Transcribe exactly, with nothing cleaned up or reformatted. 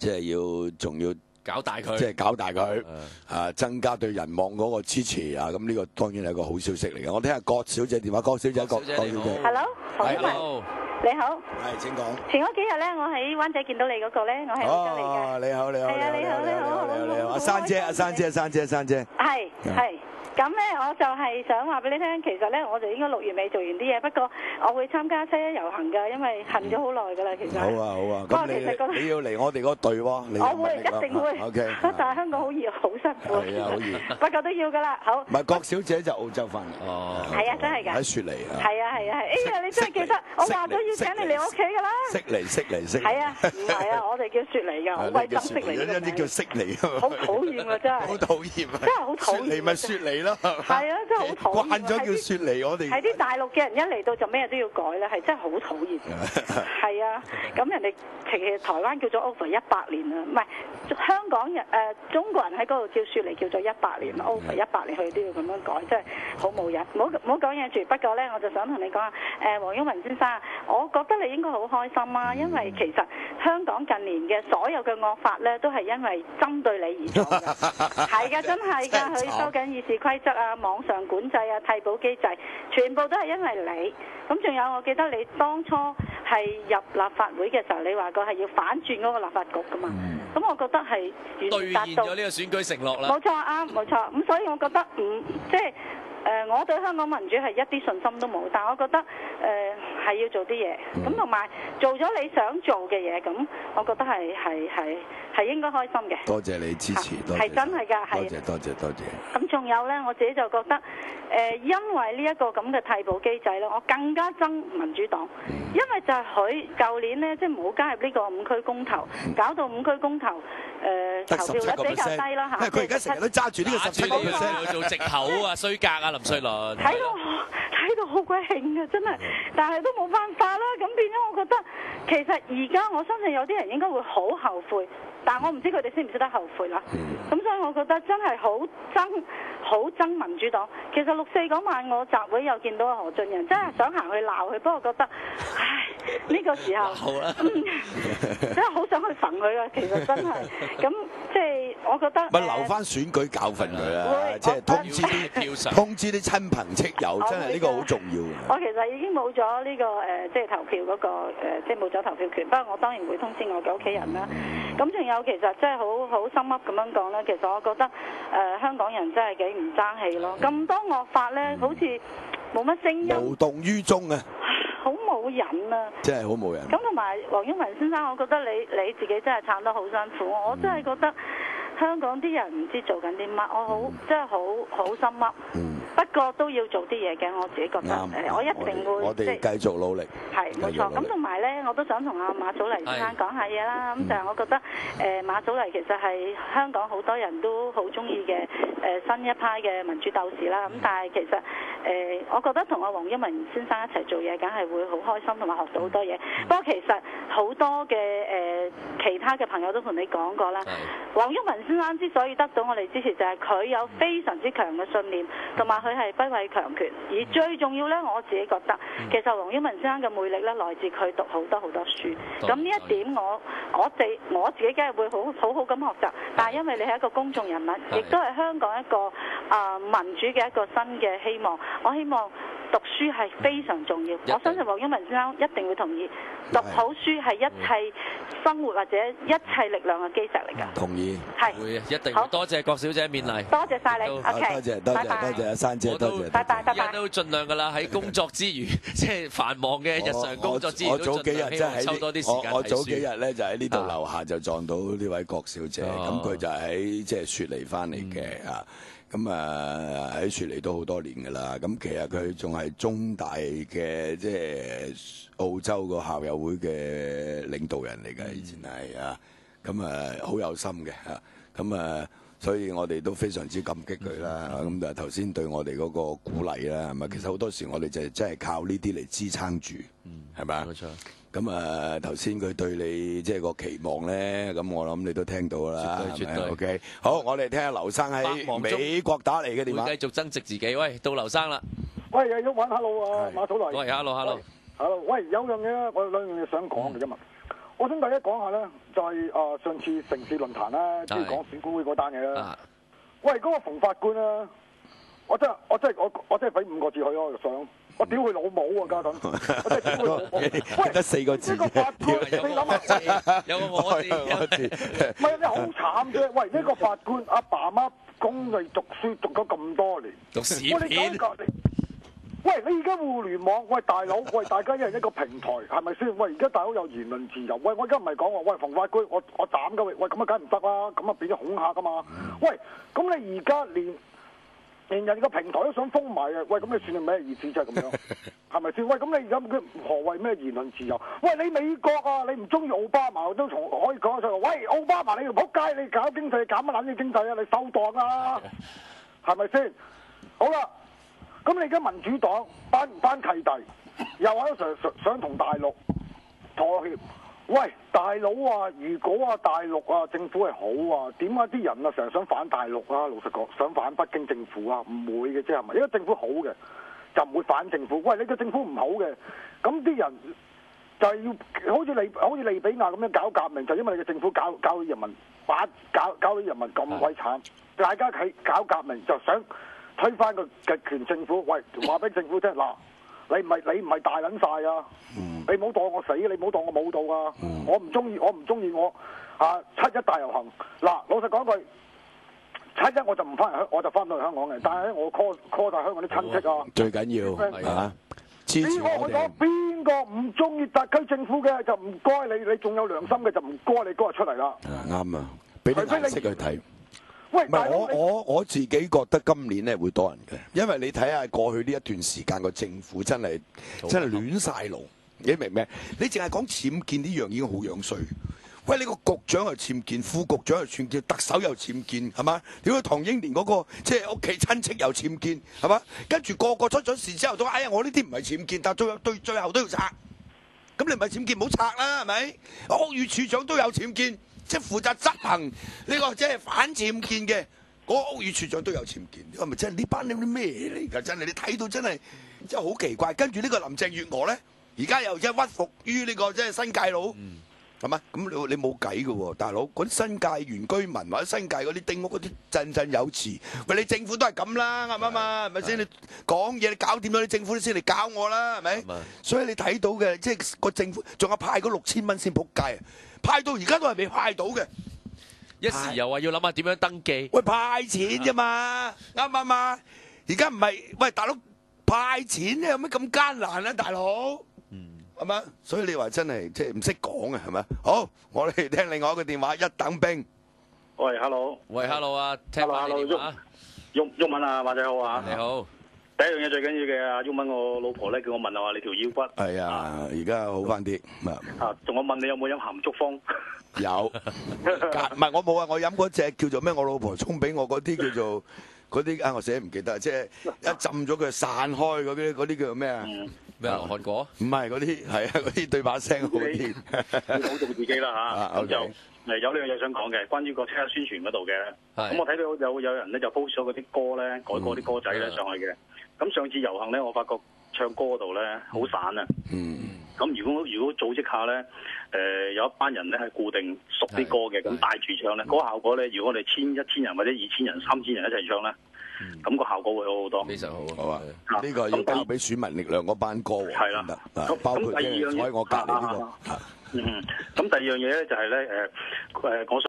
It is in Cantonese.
即係要仲要搞大佢， 即係搞大佢啊，增加對人網嗰個支持啊！咁呢個當然係一個好消息嚟嘅。我聽下郭小姐電話，郭小姐，郭小姐 ，Hello， 黃英文，你好， 係請講。 前嗰幾日咧，我喺灣仔見到你嗰個咧，我係澳洲嚟嘅。 哦，你好，你好， 係啊，你好，你好， 你好，你好，阿珊姐，阿珊姐，阿珊姐，珊姐， 係係。咁咧，我就係想話俾你聽，其實咧，我就應該六月尾做完啲嘢，不過我會參加七一遊行㗎，因為恨咗好耐㗎啦，其實。好啊，好啊。咁你你要嚟我哋嗰隊喎， 我會一定會。 O K。 但係香港好熱，好辛苦。 係啊，好熱。 不過都要㗎啦，好。 唔係，郭小姐就澳洲翻嚟。 哦。係啊，真係㗎。 喺雪梨啊。 係啊，係啊，係。哎呀，你真係記得，我話咗要請你嚟我屋企㗎啦。 悉尼，悉尼，悉尼。 係啊，唔係啊，我哋叫雪梨㗎，好鬼憎悉尼嘅名。 一啲叫悉尼啊。 好討厭啊，真係。 好討厭啊！ 真係好討厭。 雪梨咪雪梨咯。 係啊。真係好討厭， 慣咗叫雪梨，我哋係啲大陸嘅人一嚟到就咩都要改啦，係真係好討厭。係啊，咁人哋其實台灣叫做 over 一百年啦，唔係香港人誒、呃、中國人喺嗰度叫雪梨叫做一百年 over 一百年，佢都要咁樣改，真係好冇癮。唔好唔好講嘢住，不過咧我就想同你講下誒黃毓民先生，我覺得你應該好開心啊，因為其實香港近年嘅所有嘅惡法咧都係因為針對你而做嘅，係㗎，真係㗎，佢收緊議事規則啊，網上管制啊，替補機制，全部都係因為你。咁仲有，我記得你當初係入立法會嘅時候，你話過係要反轉嗰個立法局噶嘛。咁、嗯、我覺得係兌現咗呢個選舉承諾啦。 冇錯啊，冇錯。咁所以我覺得唔即係。誒、呃，我對香港民主係一啲信心都冇，但係我覺得誒係、呃、要做啲嘢，咁同埋做咗你想做嘅嘢，咁我覺得係係係係應該開心嘅。 多謝你支持， 係真係㗎，係。 多謝多謝多謝。 咁仲有咧，我自己就覺得誒、呃，因為呢一個咁嘅替補機制咧，我更加憎民主黨，嗯、因為就係佢舊年咧，即係冇加入呢個五區公投，嗯、搞到五區公投誒、呃、投票率比較低啦嚇。 佢而家成日都揸住呢個十七個 percent 做藉口啊，衰格啊！林瑞麟睇到睇到好鬼興啊，真係，但係都冇辦法啦。咁變咗，我覺得其實而家我相信有啲人應該會好後悔，但我唔知佢哋識唔識得後悔啦。咁所以我覺得真係好憎好憎民主黨。其實六四嗰晚我集會又見到何俊仁，真係想行去鬧佢，不過覺得唉呢、呢個時候，嗯、真係好想去焚佢啊！其實真係咁，即係我覺得咪留翻選舉教訓佢啦，即係通知啲通知啲親朋戚友，真係呢個好重要嘅。 我其實已經冇咗呢個誒、呃，即係投票嗰、嗰個、呃、即係冇咗投票權。不過我當然會通知我嘅屋企人啦。咁仲有其實真係好好心噏咁樣講咧，其實我覺得誒、呃、香港人真係幾唔爭氣咯。咁多惡法咧，好似冇乜聲音， 無動於衷啊！ 好冇癮啊！ 真係好冇癮。 咁同埋黃毓民先生，我覺得你你自己真係撐得好辛苦，我真係覺得香港啲人唔知做緊啲乜，我好、嗯、真係好好心噏。嗯。不過都要做啲嘢嘅，我自己覺得誒、呃，我一定會我哋繼續努力。 係冇錯。咁同埋咧，我都想同阿馬祖黎先生講下嘢啦。咁就係我覺得誒、呃、馬祖黎其實係香港好多人都好中意嘅誒新一派嘅民主鬥士啦。咁但係其實誒、呃，我覺得同阿黃毓民先生一齊做嘢，梗係會好開心同埋學到好多嘢。不過其實好多嘅誒、呃、其他嘅朋友都同你講過啦。黃毓民先生之所以得到我哋支持，就係、是、佢有非常之強嘅信念，同埋佢係不畏強權。而最重要咧，我自己覺得，其實黃毓民先生嘅魅力咧，來自佢讀好多好多書。咁呢一點我我哋我自己梗係會好好好咁學習。但係因為你係一個公眾人物，亦都係香港一個啊、呃、民主嘅一個新嘅希望。我希望讀書係非常重要。我相信黃毓民先生一定會同意，讀好書係一切生活或者一切力量嘅基石嚟㗎。 同意。 係。 會一定。好，多謝郭小姐勉勵。 多謝晒你。 OK。多謝多謝多謝阿珊姐，多謝。 拜拜拜拜。 而家都盡量㗎啦，喺工作之餘，即係繁忙嘅日常工作之餘， 我早幾日即係抽多啲時間睇書。 我早幾日咧就喺呢度樓下就撞到呢位郭小姐，咁佢就喺即係雪梨翻嚟嘅啊。咁啊喺雪梨都好多年㗎啦，咁其實佢仲係中大嘅即係澳洲個校友會嘅領導人嚟㗎，以前係啊，咁啊好有心嘅嚇，咁啊所以我哋都非常之感激佢啦。咁但係頭先對我哋嗰個鼓勵啦，係咪？其實好多時我哋就係真係靠呢啲嚟支撐住，係咪啊？冇錯。咁啊，頭先佢對你即係個期望咧，咁我諗你都聽到啦， 絕對絕對。 OK，好，我哋聽下劉生喺美國打嚟嘅電話， 會繼續增值自己。喂，到劉生啦。 喂，又要玩 hello 啊，馬祖黎。 喂 ，hello hello。 hello，喂，有樣嘢咧，我有兩樣嘢想講嘅啫嘛。 我想第一講下咧，就係、是、誒、呃、上次城市論壇咧，即係講選管會嗰單嘢啦。 啊、 喂，嗰、那個馮法官咧，我真係我真係我我真係俾五個字佢咯，想我屌佢老母啊，家陣，我真係屌佢老母。喂， 得四個字。 呢個法官，你諗下， 有個我字， 我字。 唔係你好慘啫！喂，呢、這個法官阿爸阿媽供佢讀書讀咗咁多年， 讀屎喂，你片。 講你喂，你而家互聯網，喂大佬，喂大家一人一個平台，係咪先？喂，而家大佬有言論自由，喂，我而家唔係講話，喂馮法官，我我斬㗎喂，喂咁啊梗唔得啦，咁啊變咗恐嚇㗎嘛。喂，咁你而家連連人個平台都想封埋啊！喂，咁你算係咩意思啫？咁樣係咪先？喂，咁你而家佢何謂咩言論自由？喂，你美國啊，你唔中意奧巴馬，我都從可以講出嚟。喂，奧巴馬你條撲街，你搞經濟搞乜撚嘢經濟啊？你收檔啊？係咪先？好啦。咁你而家民主黨班班契弟，又喺度想想想同大陸妥協。喂，大佬啊，如果啊大陸啊政府係好啊，點解啲人啊成日想反大陸啊？老實講，想反北京政府啊，唔會嘅啫係咪？因為政府好嘅，就唔會反政府。喂，你個政府唔好嘅，咁啲人就係要好似利好似利比亞咁樣搞革命，就因為你嘅政府搞搞到人民把搞搞到人民咁鬼慘，大家喺搞革命就想推翻個極權政府，喂，話俾政府聽嗱，你唔係你唔係大撚晒啊！嗯、你唔好當我死，你唔好當我冇到啊！嗯、我唔中意，我唔中意我啊七一大遊行嗱，老實講句，七一我就唔翻嚟香，我就翻到嚟香港嘅，但係咧我 call call 晒香港啲親戚啊， 最緊要係啊，支持我哋。邊個唔中意特區政府嘅就唔該你，你仲有良心嘅就唔該你嗰日出嚟啦。啱啊，俾啲顏色去睇。喂，唔係我我我自己覺得今年咧會多人嘅，因為你睇下過去呢一段時間個政府真係真係亂晒龍，你明唔明？你淨係講僭建呢樣已經好樣衰。喂，你個局長又僭建，副局長又僭建，特首又僭建，係嘛？屌佢唐英年嗰個即係屋企親戚又僭建，係嘛？跟住個個出咗事之後都話：哎呀，我呢啲唔係僭建，但係最後對最後都要拆。咁你唔係僭建，唔好拆啦，係咪？屋宇署長都有僭建。即係負責執行呢個即係反僭建嘅嗰個屋宇署長都有僭建，係咪真係呢班你啲咩嚟㗎？真係你睇到真係真係好奇怪。跟住呢個林鄭月娥咧，而家又即係屈服於呢個即係新界佬，係嘛？咁你你冇計㗎喎，大佬嗰啲新界原居民或者新界嗰啲丁屋嗰啲振振有詞，喂你政府都係咁啦，啱唔啱啊？係咪先？你講嘢你搞掂咗，你政府先嚟搞我啦，係咪？所以你睇到嘅即係個政府仲有派嗰六千蚊先仆街啊！派到而家都係未派到嘅， 一時又話要諗下點樣登記。 喂，派錢啫嘛，啱唔啱啊？而家唔係，喂大佬派錢有咩咁艱難啊？大佬，嗯，係嘛？所以你話真係即係唔識講啊，係咪？好，我哋聽另外一個電話，一等兵。 喂 ，hello， 喂 ，hello 啊，聽翻你電話。 毓毓民啊，馬仔好啊。 你好。 第一樣嘢最緊要嘅啊，毓民我老婆咧叫我問下話你條腰骨。 係啊，而家好翻啲。 啊，仲我問你有冇飲鹹竹風？ 有，唔係我冇啊！我飲嗰隻叫做咩？我老婆沖俾我嗰啲叫做嗰啲啊，我寫唔記得，即係一浸咗佢散開嗰啲嗰啲叫做咩啊？ 咩羅漢果？ 唔係嗰啲，係啊嗰啲對把聲好啲。 保重自己啦嚇。咁就誒有呢樣嘢想講嘅，關於個車宣傳嗰度嘅。咁我睇到有有人咧就 post 咗嗰啲歌咧，改歌啲歌仔咧上去嘅。咁上次遊行咧，我發覺唱歌嗰度咧好散啊。嗯。咁如果如果組織下咧，誒、呃、有一班人咧係固定熟啲歌嘅，咁帶住唱咧，嗰、那個效果咧，如果我哋千一千人或者二千人、三千人一齊唱咧，咁、嗯、個效果會好好多。 非常好， 好啊！呢、這個要交俾選民力量嗰班歌喎。係啦，包括即係坐喺我隔離呢個。 嗯，咁第二樣嘢咧就係咧誒誒，我。